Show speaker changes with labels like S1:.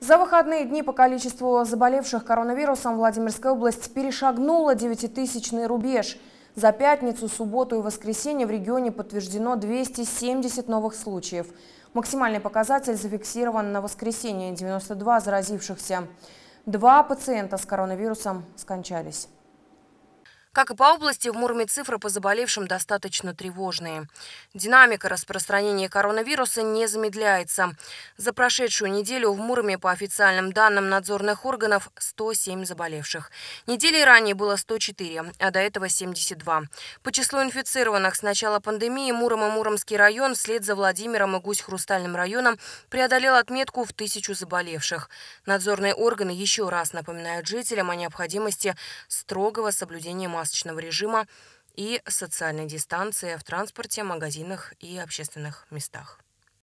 S1: За выходные дни по количеству заболевших коронавирусом Владимирская область перешагнула 9-тысячный рубеж. За пятницу, субботу и воскресенье в регионе подтверждено 270 новых случаев. Максимальный показатель зафиксирован на воскресенье – 92 заразившихся. 2 пациента с коронавирусом скончались.
S2: Как и по области, в Муроме цифры по заболевшим достаточно тревожные. Динамика распространения коронавируса не замедляется. За прошедшую неделю в Муроме, по официальным данным надзорных органов, 107 заболевших. Недели ранее было 104, а до этого 72. По числу инфицированных с начала пандемии Муром и Муромский район вслед за Владимиром и Гусь-Хрустальным районом преодолел отметку в 1000 заболевших. Надзорные органы еще раз напоминают жителям о необходимости строгого соблюдения масочного режима и социальной дистанции в транспорте, магазинах и общественных местах.